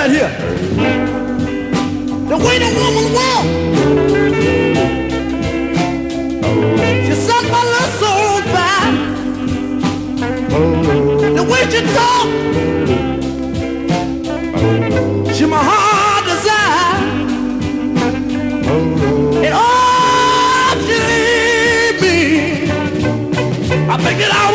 right here. The way the woman walk, she set my little soul on fire. The way she talk, she my heart desire. And all she leave me, I pick it out.